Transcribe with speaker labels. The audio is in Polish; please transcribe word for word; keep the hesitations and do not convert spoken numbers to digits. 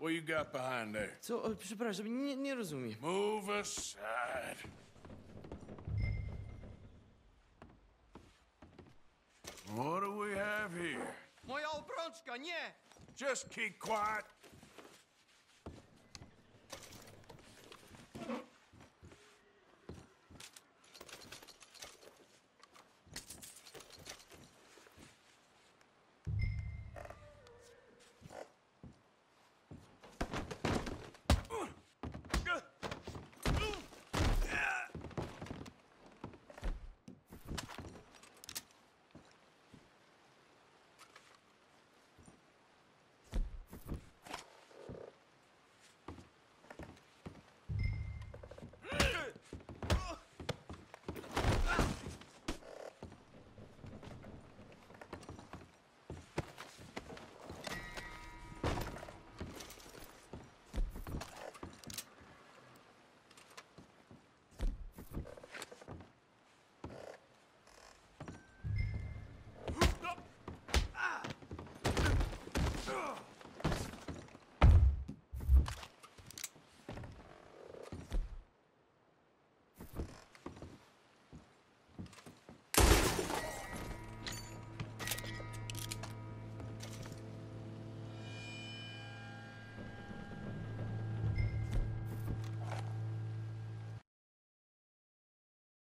Speaker 1: What you got behind there?
Speaker 2: Co? O, przepraszam, nie, nie rozumiem.
Speaker 1: Move aside. What do we have here?
Speaker 2: Moja obrączka, nie!
Speaker 1: Just keep quiet.